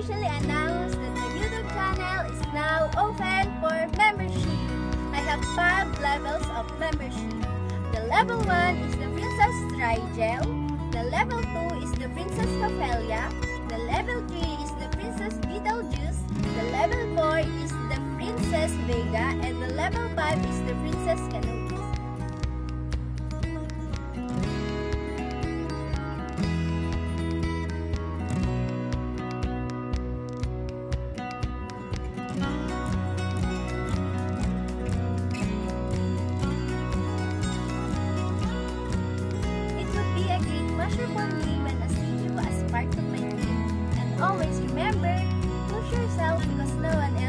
officially announced that the YouTube channel is now open for membership. I have 5 levels of membership. The level 1 is the Princess Rigel. The level 2 is the Princess Ophelia. The level 3 is the Princess Beetlejuice. The level 4 is the Princess Vega. And the level 5 is the Princess Canoe. Pleasure for me when I see you as part of my team. And always remember, push yourself because no one else